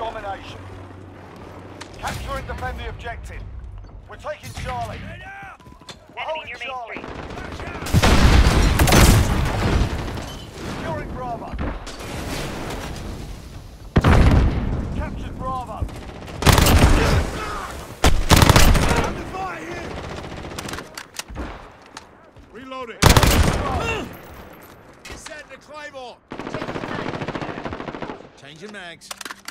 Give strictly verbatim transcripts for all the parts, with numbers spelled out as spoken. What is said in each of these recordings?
domination. Capture and defend the objective. We're taking Charlie. We're Enemy near holding Main Charlie. Street. Securing Bravo. Captured Bravo. Under fire here! Reloading. Setting the Claymore. Changing mags.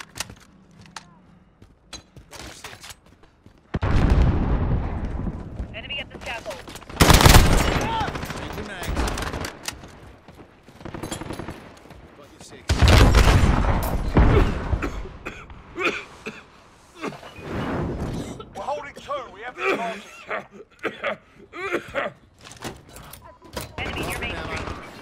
Enemy at the scaffold. Changing mags. Got your six. We're holding two. We have the advantage. Enemy near Main Street.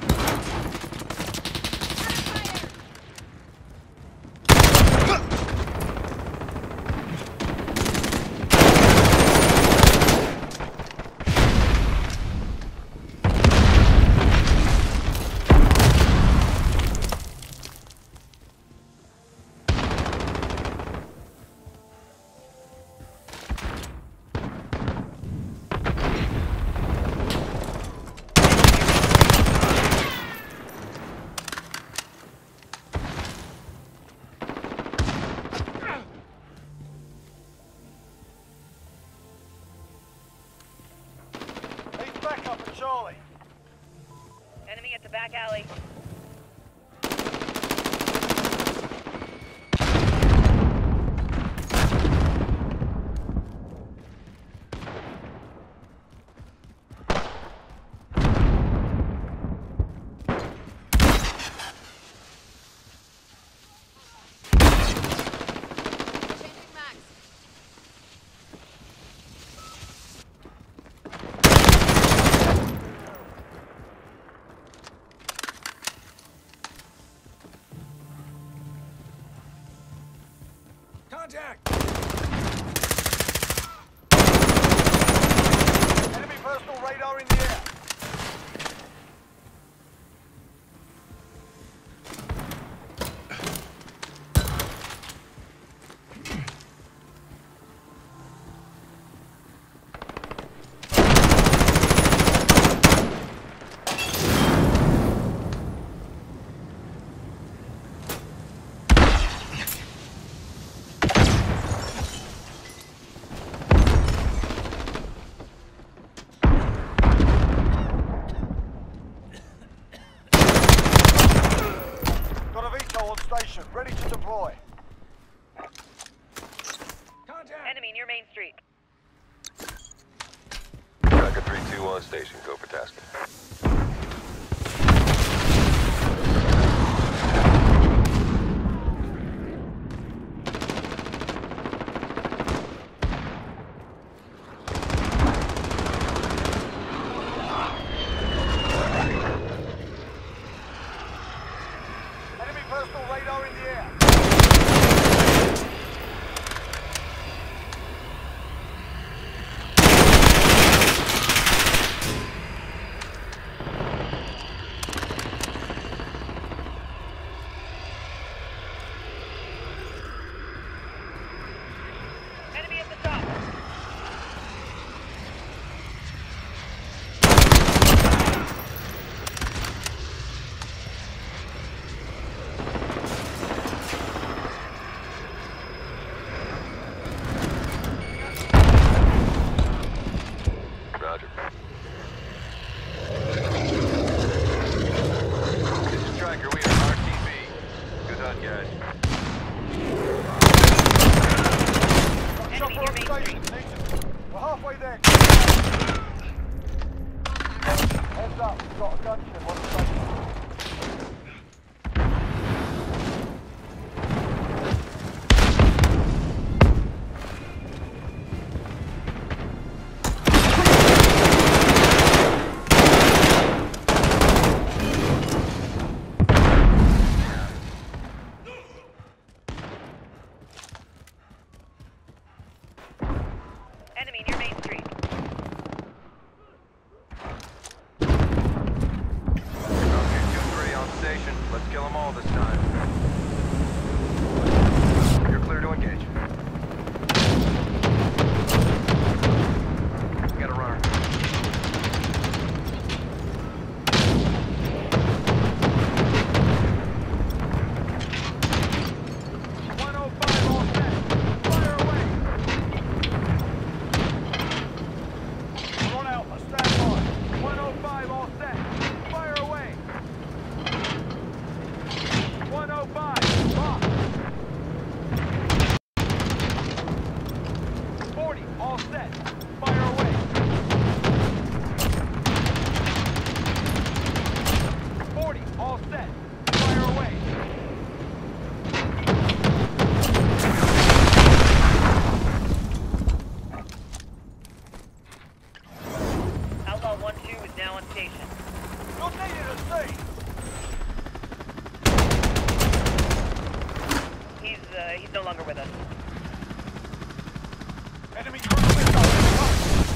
Back up at Charlie. Enemy at the back alley. Contact! Enemy personal radar in the air. On station, ready to deploy. Contact! Enemy near Main Street. Tracker three two on station, go for tasking. Personal radar in the air. Enemy at the top. Roger. This is Tracker, we have R T B. Good on, guys. Enemy near Main Street. We're halfway there. Heads up, we've got a gunship on the station. Enemy near Main Street. Uh, he's no longer with us. Enemy cruise missile.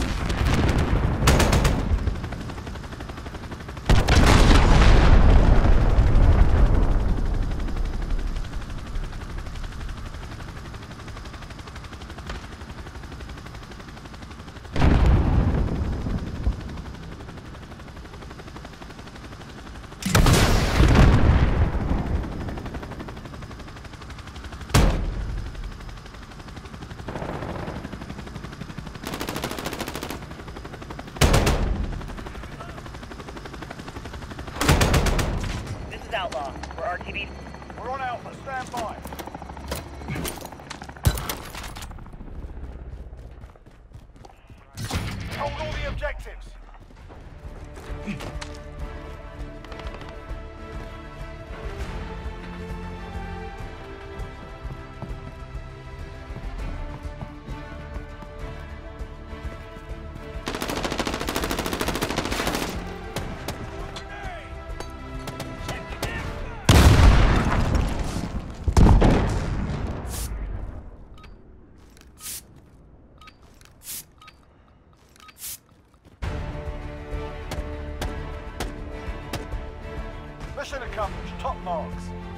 Outlaw. We're R T B. We're on Alpha. Stand by. Hold all the objectives. Mission accomplished. Top marks.